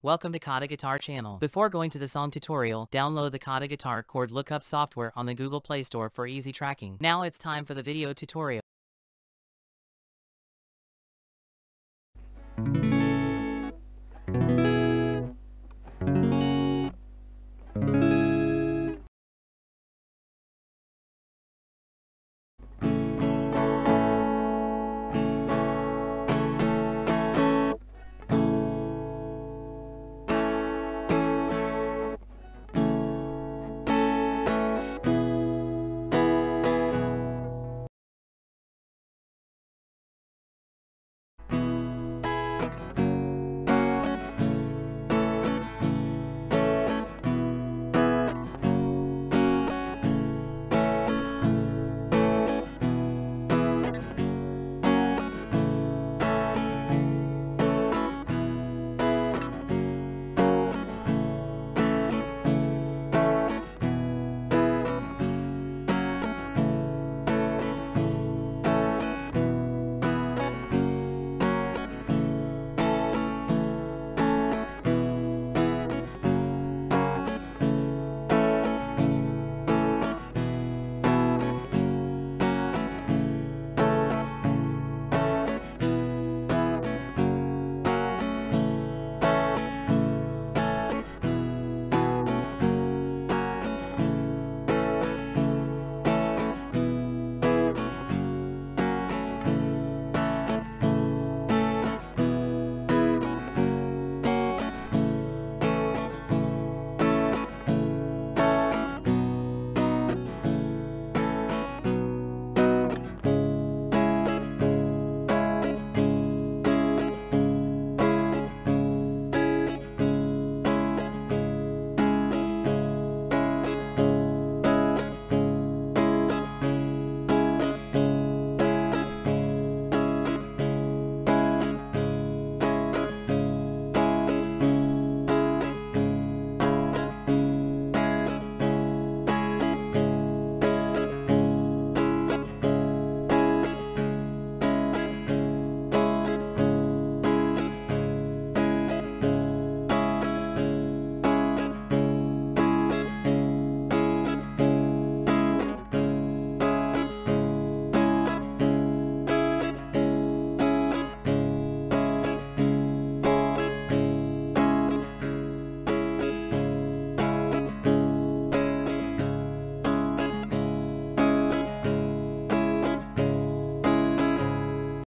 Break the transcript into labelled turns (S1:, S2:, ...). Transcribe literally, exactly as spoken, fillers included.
S1: Welcome to KhaTo Guitar channel. Before going to the song tutorial, download the KhaTo Guitar chord lookup software on the Google Play Store for easy tracking. Now it's time for the video tutorial.